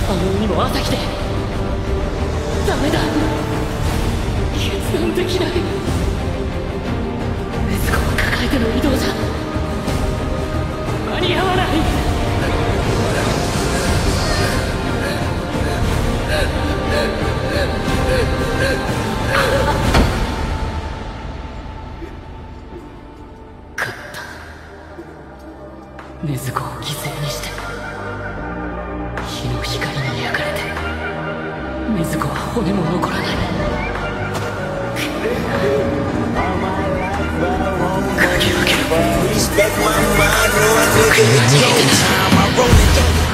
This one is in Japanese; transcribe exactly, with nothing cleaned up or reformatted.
あの海も朝日でダメだ、決断できない。禰豆子を抱えての移動じゃ間に合わない。勝った。禰豆子を犠牲にして日の光に焼かれて禰豆子は骨も残らない。かき分けろ。僕には見えてない。